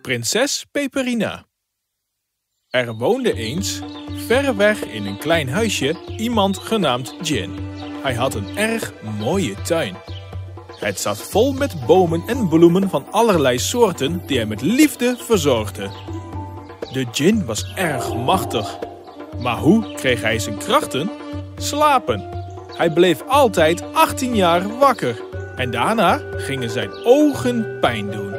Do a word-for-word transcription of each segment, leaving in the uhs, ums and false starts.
Prinses Peperina. Er woonde eens, ver weg in een klein huisje, iemand genaamd Jin. Hij had een erg mooie tuin. Het zat vol met bomen en bloemen van allerlei soorten die hij met liefde verzorgde. De Jin was erg machtig. Maar hoe kreeg hij zijn krachten? Slapen. Hij bleef altijd achttien jaar wakker. En daarna gingen zijn ogen pijn doen.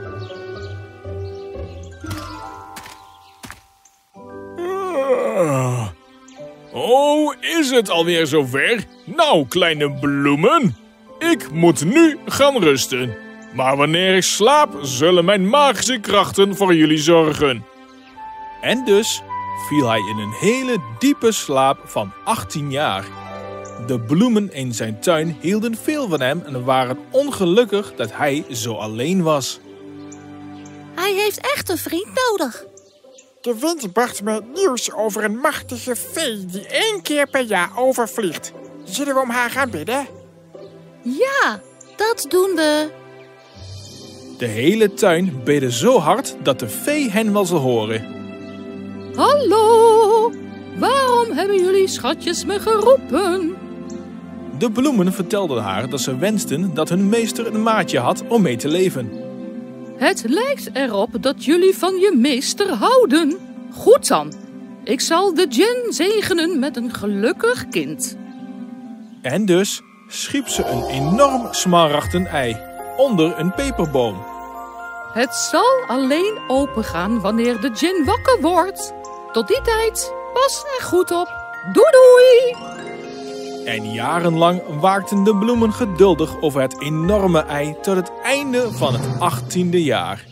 Oh, is het alweer zover? Nou, kleine bloemen. Ik moet nu gaan rusten. Maar wanneer ik slaap, zullen mijn magische krachten voor jullie zorgen. En dus viel hij in een hele diepe slaap van achttien jaar. De bloemen in zijn tuin hielden veel van hem en waren ongelukkig dat hij zo alleen was. Hij heeft echt een vriend nodig. De wind bracht mij het nieuws over een machtige fee die één keer per jaar overvliegt. Zullen we om haar gaan bidden? Ja, dat doen we. De hele tuin bidde zo hard dat de fee hen wel zal horen. Hallo, waarom hebben jullie schatjes me geroepen? De bloemen vertelden haar dat ze wensten dat hun meester een maatje had om mee te leven. Het lijkt erop dat jullie van je meester houden. Goed dan, ik zal de Jin zegenen met een gelukkig kind. En dus schiep ze een enorm smaragden ei onder een peperboom. Het zal alleen opengaan wanneer de Jin wakker wordt. Tot die tijd, pas er goed op. Doei doei! En jarenlang waakten de bloemen geduldig over het enorme ei tot het einde van het achttiende jaar.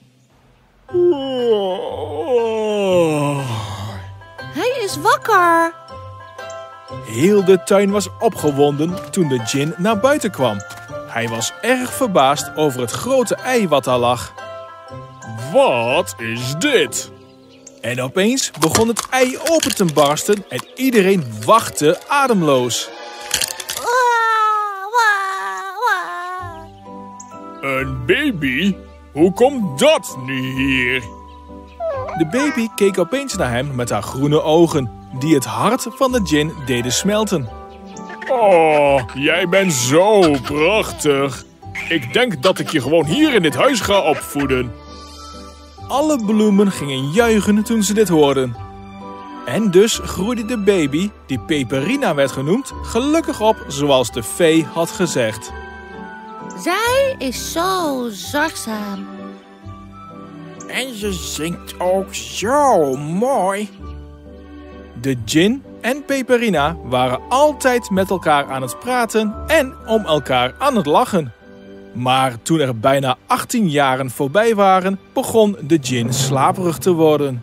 Hij is wakker. Heel de tuin was opgewonden toen de Jin naar buiten kwam. Hij was erg verbaasd over het grote ei wat daar lag. Wat is dit? En opeens begon het ei open te barsten en iedereen wachtte ademloos. Waa, waa, waa. Een baby? Hoe komt dat nu hier? De baby keek opeens naar hem met haar groene ogen, die het hart van de Jin deden smelten. Oh, jij bent zo prachtig. Ik denk dat ik je gewoon hier in dit huis ga opvoeden. Alle bloemen gingen juichen toen ze dit hoorden. En dus groeide de baby, die Peperina werd genoemd, gelukkig op zoals de fee had gezegd. Zij is zo zorgzaam. En je zingt ook zo mooi. De Jin en Peperina waren altijd met elkaar aan het praten en om elkaar aan het lachen. Maar toen er bijna achttien jaren voorbij waren, begon de Jin slaperig te worden.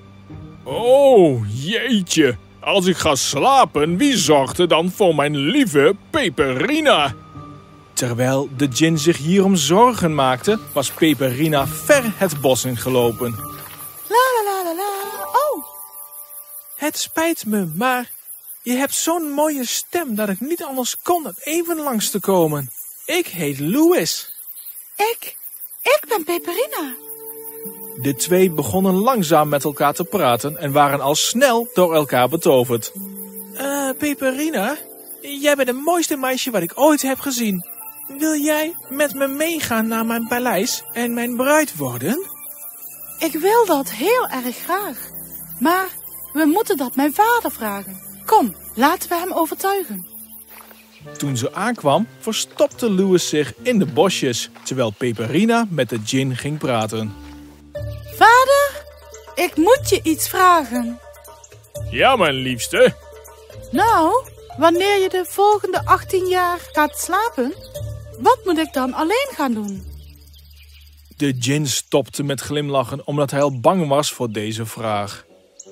Oh, jeetje. Als ik ga slapen, wie zorgt er dan voor mijn lieve Peperina? Terwijl de Jin zich hierom zorgen maakte, was Peperina ver het bos ingelopen. La la la la la. Oh. Het spijt me, maar je hebt zo'n mooie stem dat ik niet anders kon dan even langs te komen. Ik heet Louis. Ik, ik ben Peperina. De twee begonnen langzaam met elkaar te praten en waren al snel door elkaar betoverd. Eh, Peperina, jij bent het mooiste meisje wat ik ooit heb gezien. Wil jij met me meegaan naar mijn paleis en mijn bruid worden? Ik wil dat heel erg graag. Maar we moeten dat mijn vader vragen. Kom, laten we hem overtuigen. Toen ze aankwam, verstopte Louis zich in de bosjes, terwijl Peperina met de Jin ging praten. Vader, ik moet je iets vragen. Ja, mijn liefste. Nou, wanneer je de volgende achttien jaar gaat slapen, wat moet ik dan alleen gaan doen? De Jin stopte met glimlachen omdat hij al bang was voor deze vraag.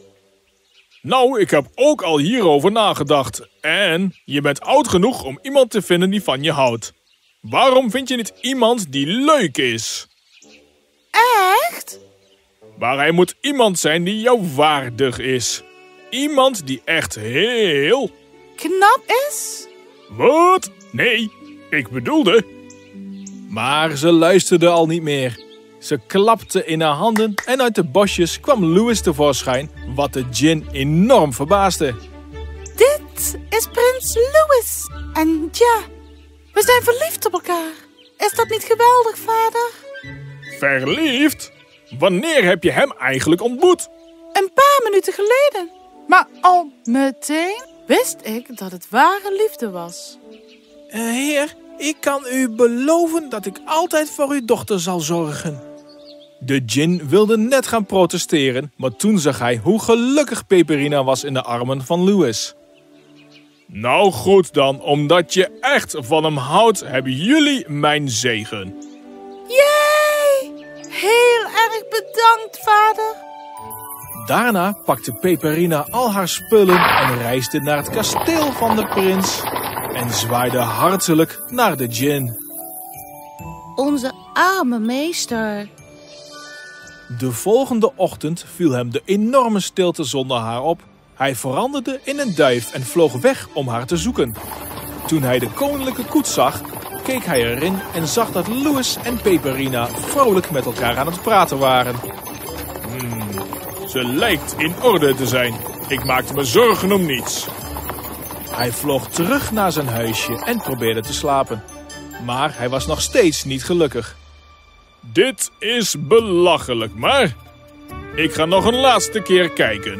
Nou, ik heb ook al hierover nagedacht. En je bent oud genoeg om iemand te vinden die van je houdt. Waarom vind je niet iemand die leuk is? Echt? Maar hij moet iemand zijn die jou waardig is. Iemand die echt heel... knap is? Wat? Nee, ik bedoelde... Maar ze luisterde al niet meer. Ze klapte in haar handen en uit de bosjes kwam Louis tevoorschijn, wat de djinn enorm verbaasde. Dit is prins Louis. En ja, we zijn verliefd op elkaar. Is dat niet geweldig, vader? Verliefd? Wanneer heb je hem eigenlijk ontmoet? Een paar minuten geleden. Maar al meteen wist ik dat het ware liefde was. Uh, heer, ik kan u beloven dat ik altijd voor uw dochter zal zorgen. De djinn wilde net gaan protesteren, maar toen zag hij hoe gelukkig Peperina was in de armen van Louis. Nou goed dan, omdat je echt van hem houdt, hebben jullie mijn zegen. Jee! Heel erg bedankt, vader. Daarna pakte Peperina al haar spullen en reisde naar het kasteel van de prins en zwaaide hartelijk naar de djinn. Onze arme meester. De volgende ochtend viel hem de enorme stilte zonder haar op. Hij veranderde in een duif en vloog weg om haar te zoeken. Toen hij de koninklijke koets zag, keek hij erin en zag dat Louis en Peperina vrolijk met elkaar aan het praten waren. Hmm, ze lijkt in orde te zijn. Ik maakte me zorgen om niets. Hij vloog terug naar zijn huisje en probeerde te slapen. Maar hij was nog steeds niet gelukkig. Dit is belachelijk, maar ik ga nog een laatste keer kijken.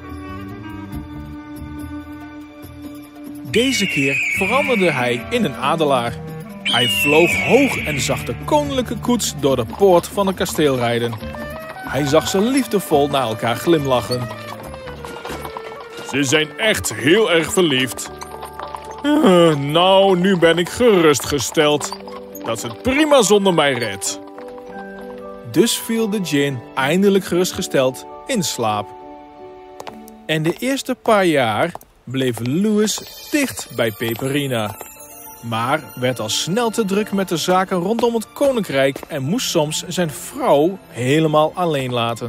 Deze keer veranderde hij in een adelaar. Hij vloog hoog en zag de koninklijke koets door de poort van het kasteel rijden. Hij zag ze liefdevol naar elkaar glimlachen. Ze zijn echt heel erg verliefd. Uh, nou, nu ben ik gerustgesteld dat ze het prima zonder mij redt. Dus viel de djinn eindelijk gerustgesteld in slaap. En de eerste paar jaar bleef Louis dicht bij Peperina. Maar werd al snel te druk met de zaken rondom het koninkrijk en moest soms zijn vrouw helemaal alleen laten.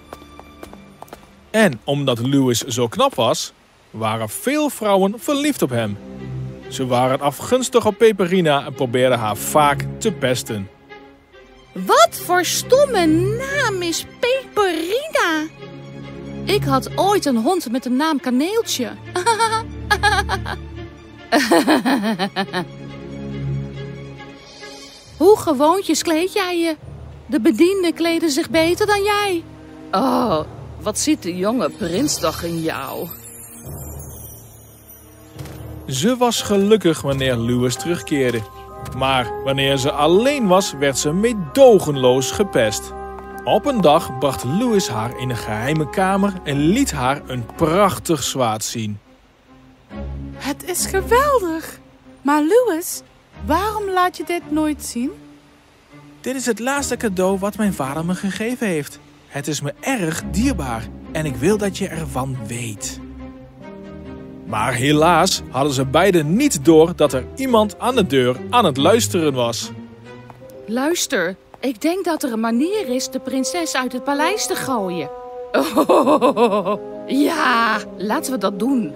En omdat Louis zo knap was, waren veel vrouwen verliefd op hem. Ze waren afgunstig op Peperina en probeerden haar vaak te pesten. Wat voor stomme naam is Peperina? Ik had ooit een hond met de naam Kaneeltje. Hoe gewoontjes kleed jij je? De bedienden kleden zich beter dan jij. Oh, wat ziet de jonge prins toch in jou? Ze was gelukkig wanneer Louis terugkeerde. Maar wanneer ze alleen was, werd ze meedogenloos gepest. Op een dag bracht Louis haar in een geheime kamer en liet haar een prachtig zwaard zien. Het is geweldig. Maar Louis, waarom laat je dit nooit zien? Dit is het laatste cadeau wat mijn vader me gegeven heeft. Het is me erg dierbaar en ik wil dat je ervan weet. Maar helaas hadden ze beiden niet door dat er iemand aan de deur aan het luisteren was. Luister, ik denk dat er een manier is de prinses uit het paleis te gooien. Oh, ja, laten we dat doen.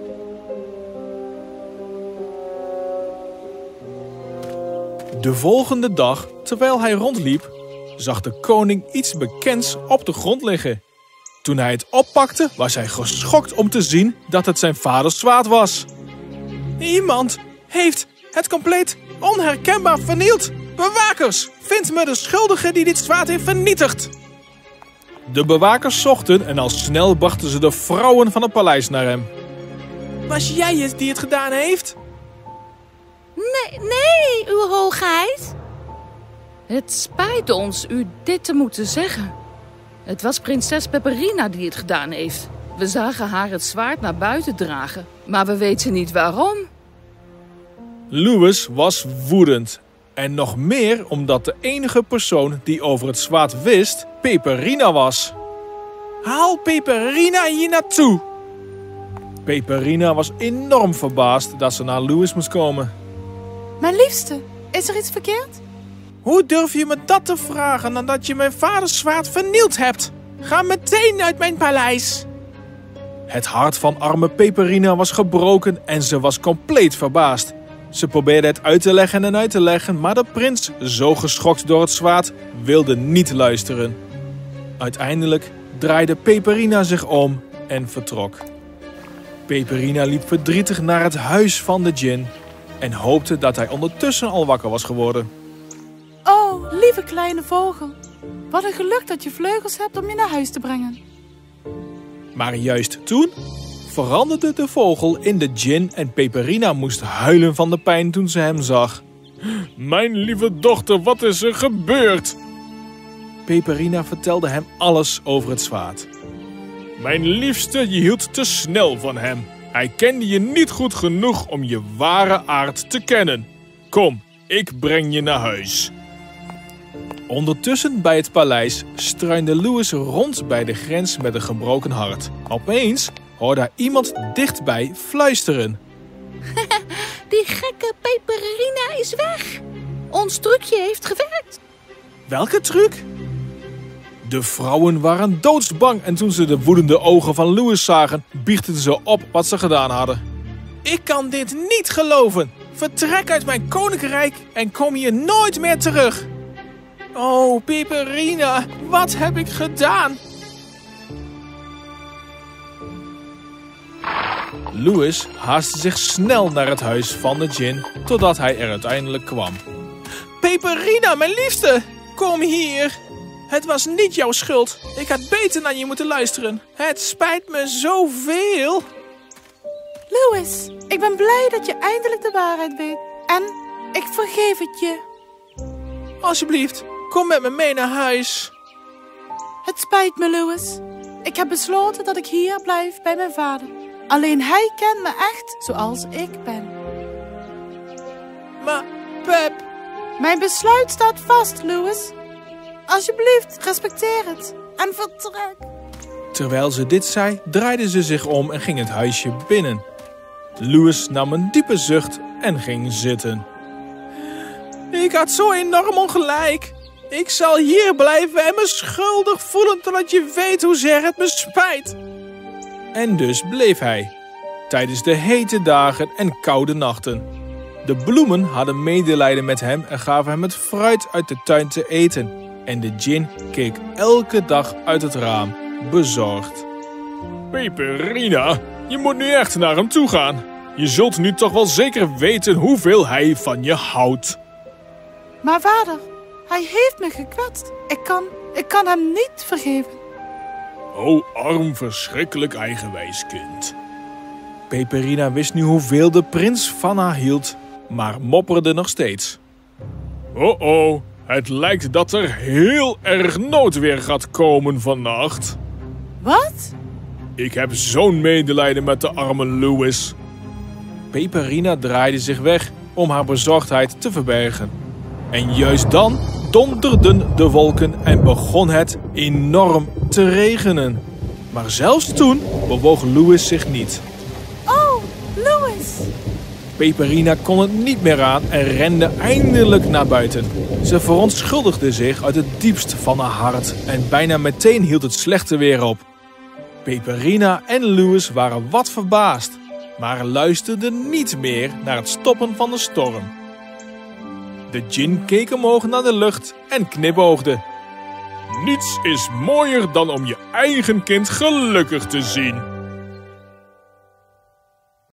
De volgende dag, terwijl hij rondliep, zag de koning iets bekends op de grond liggen. Toen hij het oppakte, was hij geschokt om te zien dat het zijn vaders zwaard was. Iemand heeft het compleet onherkenbaar vernield. Bewakers, vind me de schuldige die dit zwaard heeft vernietigd. De bewakers zochten en al snel brachten ze de vrouwen van het paleis naar hem. Was jij het die het gedaan heeft? Nee, nee, uw hoogheid. Het spijt ons u dit te moeten zeggen. Het was prinses Peperina die het gedaan heeft. We zagen haar het zwaard naar buiten dragen, maar we weten niet waarom. Louis was woedend. En nog meer omdat de enige persoon die over het zwaard wist, Peperina was. Haal Peperina hier naartoe! Peperina was enorm verbaasd dat ze naar Louis moest komen. Mijn liefste, is er iets verkeerd? Hoe durf je me dat te vragen nadat je mijn vaders zwaard vernield hebt? Ga meteen uit mijn paleis! Het hart van arme Peperina was gebroken en ze was compleet verbaasd. Ze probeerde het uit te leggen en uit te leggen, maar de prins, zo geschokt door het zwaard, wilde niet luisteren. Uiteindelijk draaide Peperina zich om en vertrok. Peperina liep verdrietig naar het huis van de djinn en hoopte dat hij ondertussen al wakker was geworden. Oh, lieve kleine vogel. Wat een geluk dat je vleugels hebt om je naar huis te brengen. Maar juist toen veranderde de vogel in de djinn en Peperina moest huilen van de pijn toen ze hem zag. Mijn lieve dochter, wat is er gebeurd? Peperina vertelde hem alles over het zwaard. Mijn liefste, je hield te snel van hem. Hij kende je niet goed genoeg om je ware aard te kennen. Kom, ik breng je naar huis. Ondertussen bij het paleis struinde Louis rond bij de grens met een gebroken hart. Opeens hoorde hij iemand dichtbij fluisteren. Die gekke Peperina is weg. Ons trucje heeft gewerkt. Welke truc? De vrouwen waren doodsbang en toen ze de woedende ogen van Louis zagen, biechten ze op wat ze gedaan hadden. Ik kan dit niet geloven. Vertrek uit mijn koninkrijk en kom hier nooit meer terug. Oh, Peperina, wat heb ik gedaan? Louis haastte zich snel naar het huis van de djinn, totdat hij er uiteindelijk kwam. Peperina, mijn liefste, kom hier. Het was niet jouw schuld. Ik had beter naar je moeten luisteren. Het spijt me zoveel. Louis, ik ben blij dat je eindelijk de waarheid weet. En ik vergeef het je. Alsjeblieft, kom met me mee naar huis. Het spijt me, Louis. Ik heb besloten dat ik hier blijf bij mijn vader. Alleen hij kent me echt zoals ik ben. Maar, Pep... Mijn besluit staat vast, Louis. Alsjeblieft, respecteer het en vertrek. Terwijl ze dit zei, draaide ze zich om en ging het huisje binnen. Louis nam een diepe zucht en ging zitten. Ik had zo enorm ongelijk. Ik zal hier blijven en me schuldig voelen totdat je weet hoezeer het me spijt. En dus bleef hij, tijdens de hete dagen en koude nachten. De bloemen hadden medelijden met hem en gaven hem het fruit uit de tuin te eten. En de djinn keek elke dag uit het raam, bezorgd. Peperina, je moet nu echt naar hem toe gaan. Je zult nu toch wel zeker weten hoeveel hij van je houdt. Maar vader, hij heeft me gekwetst. Ik kan, ik kan hem niet vergeven. O, arm, verschrikkelijk eigenwijs kind. Peperina wist nu hoeveel de prins van haar hield, maar mopperde nog steeds. Oh oh, het lijkt dat er heel erg noodweer gaat komen vannacht. Wat? Ik heb zo'n medelijden met de arme Louis. Peperina draaide zich weg om haar bezorgdheid te verbergen. En juist dan donderden de wolken en begon het enorm te regenen. Maar zelfs toen bewoog Louis zich niet. Oh, Louis! Peperina kon het niet meer aan en rende eindelijk naar buiten. Ze verontschuldigde zich uit het diepst van haar hart en bijna meteen hield het slechte weer op. Peperina en Louis waren wat verbaasd, maar luisterden niet meer naar het stoppen van de storm. De djinn keek omhoog naar de lucht en knipoogde. Niets is mooier dan om je eigen kind gelukkig te zien.